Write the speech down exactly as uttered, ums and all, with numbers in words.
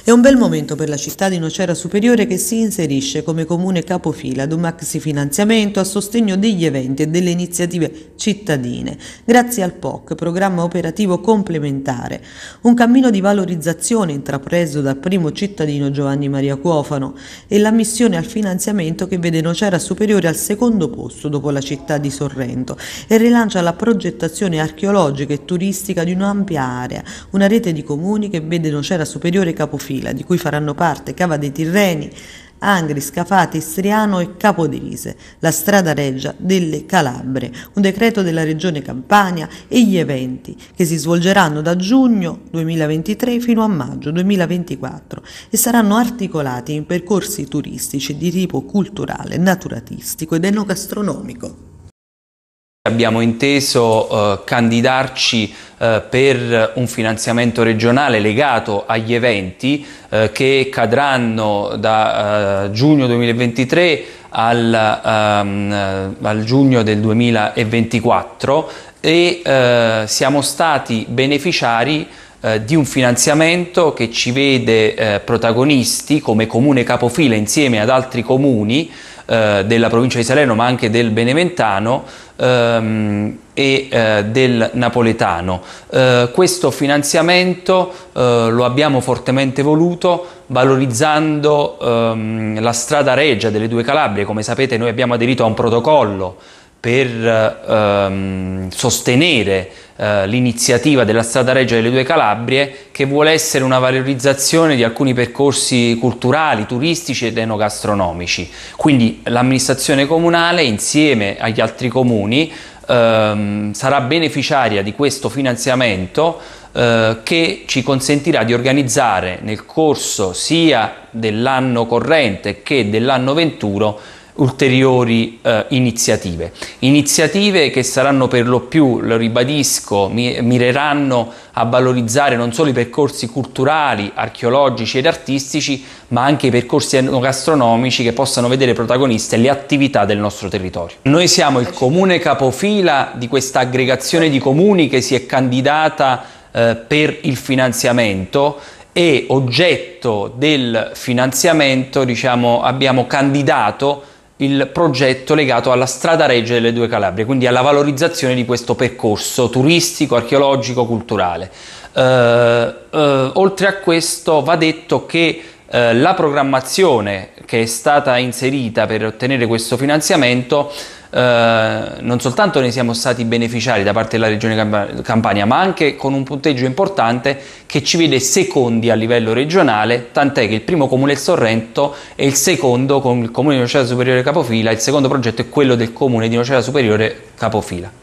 È un bel momento per la città di Nocera Superiore che si inserisce come comune capofila ad un maxi finanziamento a sostegno degli eventi e delle iniziative cittadine, grazie al P O C, programma operativo complementare, un cammino di valorizzazione intrapreso dal primo cittadino Giovanni Maria Cuofano e l'ammissione al finanziamento che vede Nocera Superiore al secondo posto dopo la città di Sorrento e rilancia la progettazione archeologica e turistica di un'ampia area, una rete di comuni che vede Nocera Superiore capofila, di cui faranno parte Cava dei Tirreni, Angri, Scafati, Striano e Capodirise, la strada reggia delle Calabre, un decreto della Regione Campania e gli eventi che si svolgeranno da giugno duemilaventitré fino a maggio duemilaventiquattro e saranno articolati in percorsi turistici di tipo culturale, naturalistico ed enogastronomico. Abbiamo inteso eh, candidarci eh, per un finanziamento regionale legato agli eventi eh, che cadranno da eh, giugno duemilaventitré al, um, al giugno del duemilaventiquattro e eh, siamo stati beneficiari eh, di un finanziamento che ci vede eh, protagonisti come comune capofila insieme ad altri comuni eh, della provincia di Salerno ma anche del Beneventano ehm, e eh, del Napoletano. Eh, questo finanziamento eh, lo abbiamo fortemente voluto valorizzando ehm, la strada reggia delle due Calabrie. Come sapete noi abbiamo aderito a un protocollo per ehm, sostenere eh, l'iniziativa della strada reggia delle due Calabrie, che vuole essere una valorizzazione di alcuni percorsi culturali, turistici ed enogastronomici. Quindi l'amministrazione comunale insieme agli altri comuni ehm, sarà beneficiaria di questo finanziamento eh, che ci consentirà di organizzare nel corso sia dell'anno corrente che dell'anno venturo ulteriori eh, iniziative. Iniziative che saranno per lo più, lo ribadisco, mi, mireranno a valorizzare non solo i percorsi culturali, archeologici ed artistici, ma anche i percorsi enogastronomici che possano vedere protagoniste le attività del nostro territorio. Noi siamo il comune capofila di questa aggregazione di comuni che si è candidata eh, per il finanziamento e oggetto del finanziamento, diciamo, abbiamo candidato il progetto legato alla strada reggia delle due Calabrie, quindi alla valorizzazione di questo percorso turistico, archeologico, culturale. Eh, eh, oltre a questo va detto che eh, la programmazione che è stata inserita per ottenere questo finanziamento Uh, non soltanto ne siamo stati beneficiari da parte della Regione Campania, ma anche con un punteggio importante che ci vede secondi a livello regionale, tant'è che il primo comune è il Sorrento e il secondo, con il comune di Nocera Superiore capofila, il secondo progetto è quello del comune di Nocera Superiore capofila.